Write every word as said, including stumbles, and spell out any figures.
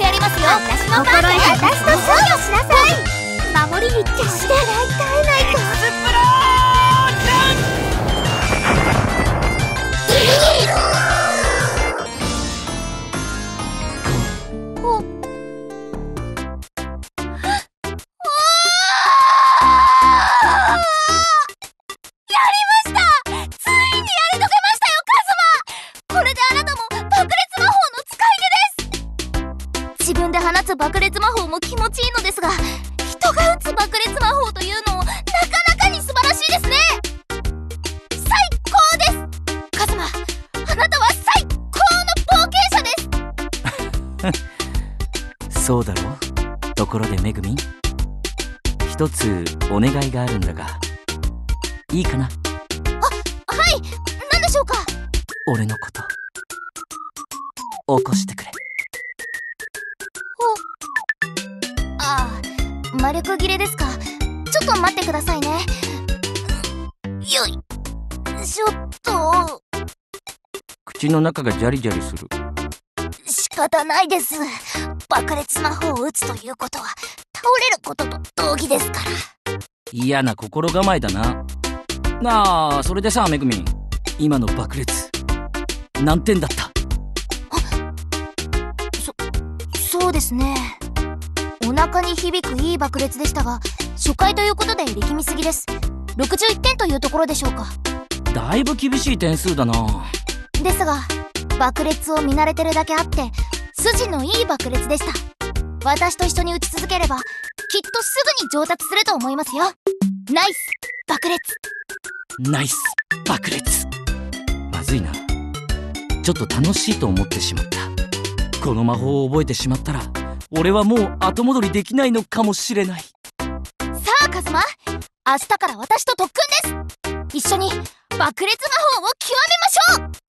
やりますよ。私の番で私と勝利をしなさい。守りに決して絶えないか。エクスプロ自分で放つ爆裂魔法も気持ちいいのですが、人が打つ爆裂魔法というのもなかなかに素晴らしいですね。最高です。カズマ、あなたは最高の冒険者です。 そうだろう。ところでめぐみ、一つお願いがあるんだが、いいかな？ あ、はい、何でしょうか？ 俺のこと起こしてくれ。 ああ、魔力切れですか。ちょっと待ってくださいね。よいしょっと。 口の中がジャリジャリする。 仕方ないです。爆裂魔法を打つということは倒れることと同義ですから。 嫌な心構えだな。なあ、それでさ、めぐみ、今の爆裂何点だった？ そ、そうですね。お腹に響くいい爆裂でしたが、初回ということで力みすぎです。ろくじゅういってんというところでしょうか。 だいぶ厳しい点数だな。 ですが、爆裂を見慣れてるだけあって筋のいい爆裂でした。私と一緒に打ち続ければきっとすぐに上達すると思いますよ。ナイス爆裂。 ナイス爆裂。まずいな。ちょっと楽しいと思ってしまった。この魔法を覚えてしまったら俺はもう後戻りできないのかもしれない。さあカズマ、明日から私と特訓です。一緒に爆裂魔法を極めましょう。